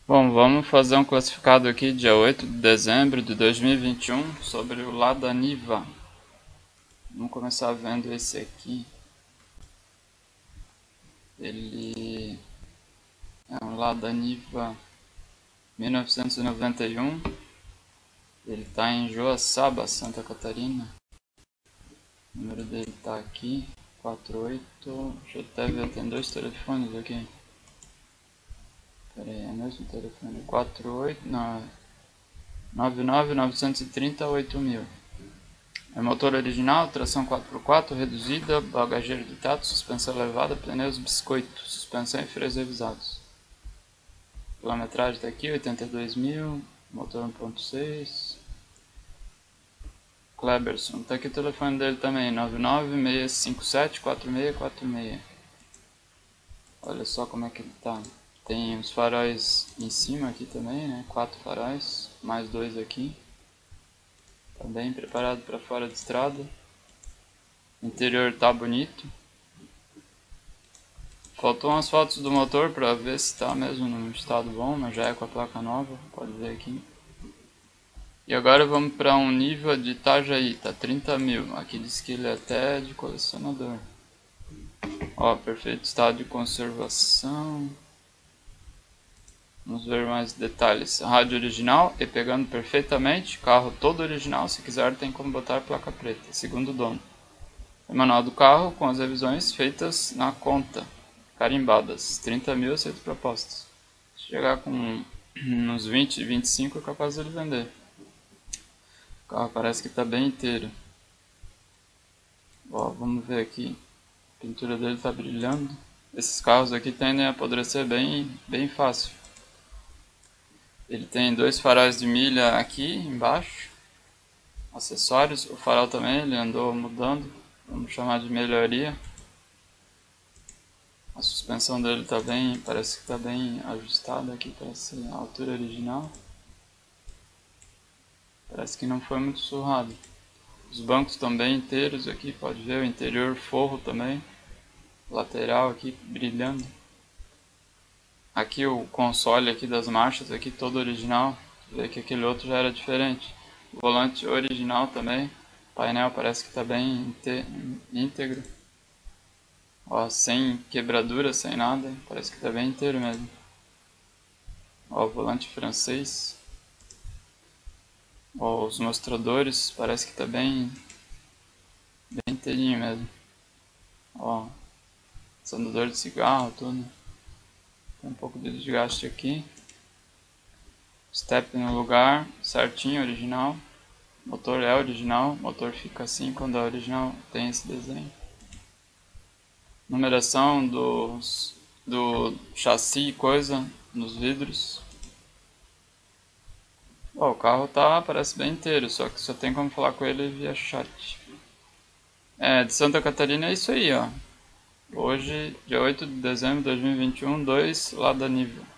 Bom, vamos fazer um classificado aqui, dia 8 de dezembro de 2021, sobre o Lada Niva. Vamos começar vendo esse aqui. Ele é um Lada Niva 1991. Ele está em Joaçaba, Santa Catarina. O número dele está aqui, 48. Deixa eu até ver, tem dois telefones aqui. Pera aí, é o mesmo telefone? 48, não, 99 930 8000. É motor original, tração 4x4, reduzida, bagageiro de tato, suspensão elevada, pneus biscoito, suspensão e freios revisados. Quilometragem está aqui, 82.000, motor 1.6. Kleberson, tá aqui o telefone dele também, 996574646. Olha só como é que ele tá. Tem os faróis em cima aqui também, né? 4 faróis, mais 2 aqui. Tá bem preparado para fora de estrada. O interior tá bonito. Faltou umas fotos do motor para ver se tá mesmo num estado bom, mas já é com a placa nova, pode ver aqui. E agora vamos para um nível de Itajaí, tá 30.000. Aqui diz que ele é até de colecionador. Ó, perfeito estado de conservação. Vamos ver mais detalhes. Rádio original e pegando perfeitamente. Carro todo original, se quiser tem como botar placa preta, segundo o dono. O manual do carro com as revisões feitas na conta, carimbadas. 30.000 aceito propostas. Se chegar com uns 20, 25 é capaz de ele vender. O carro parece que está bem inteiro. Ó, vamos ver aqui. A pintura dele está brilhando. Esses carros aqui tendem a apodrecer bem fácil. Ele tem dois faróis de milha aqui embaixo. Acessórios. O farol também ele andou mudando. Vamos chamar de melhoria. A suspensão dele tá bem, parece que está bem ajustada aqui para ser a altura original. Parece que não foi muito surrado. Os bancos estão bem inteiros aqui, pode ver o interior forro também. Lateral aqui brilhando. Aqui o console aqui das marchas aqui todo original. Vê que aquele outro já era diferente. O volante original também. O painel parece que está bem íntegro. Ó, sem quebradura, sem nada. Parece que está bem inteiro mesmo. Ó, o volante francês. Ó, os mostradores, parece que está bem inteirinho mesmo. Ó, acendedor de cigarro, tudo. Tem um pouco de desgaste aqui. Step no lugar, certinho, original. Motor é original, motor fica assim quando é original, tem esse desenho. Numeração do chassi e coisa nos vidros. Ó, o carro parece bem inteiro, só que só tem como falar com ele via chat. É, de Santa Catarina é isso aí, ó. Hoje, dia 8 de dezembro de 2021, 2 Lada Niva.